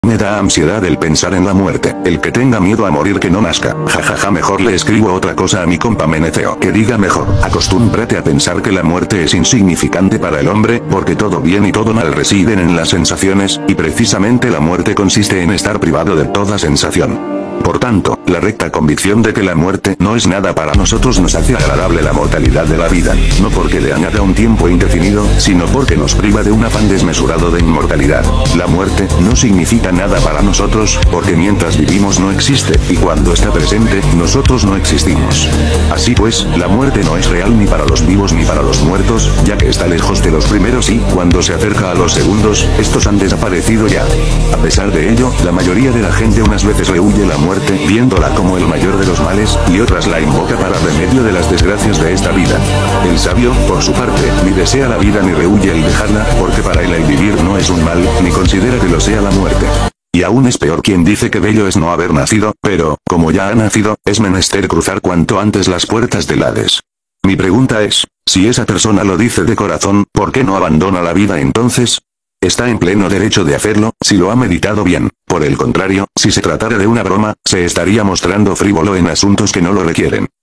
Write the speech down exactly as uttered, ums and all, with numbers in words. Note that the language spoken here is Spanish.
Me da ansiedad el pensar en la muerte. El que tenga miedo a morir que no nazca. Jajaja, ja, ja, mejor le escribo otra cosa a mi compa Meneteo. Que diga mejor. Acostúmbrate a pensar que la muerte es insignificante para el hombre, porque todo bien y todo mal residen en las sensaciones, y precisamente la muerte consiste en estar privado de toda sensación. Por tanto, la recta convicción de que la muerte no es nada para nosotros nos hace agradable la mortalidad de la vida, no porque le añada un tiempo indefinido, sino porque nos priva de un afán desmesurado de inmortalidad. La muerte no significa nada para nosotros, porque mientras vivimos no existe, y cuando está presente, nosotros no existimos. Así pues, la muerte no es real ni para los vivos ni para los muertos, ya que está lejos de los primeros y, cuando se acerca a los segundos, estos han desaparecido ya. A pesar de ello, la mayoría de la gente unas veces rehuye la muerte, viéndola como el mayor de los males, y otras la invoca para remedio de las desgracias de esta vida. El sabio, por su parte, ni desea la vida ni rehuye el dejarla, porque para él el vivir no es un mal, ni considera que lo sea la muerte. Y aún es peor quien dice que bello es no haber nacido, pero, como ya ha nacido, es menester cruzar cuanto antes las puertas del Hades. Mi pregunta es, si esa persona lo dice de corazón, ¿por qué no abandona la vida entonces? Está en pleno derecho de hacerlo, si lo ha meditado bien. Por el contrario, si se tratara de una broma, se estaría mostrando frívolo en asuntos que no lo requieren.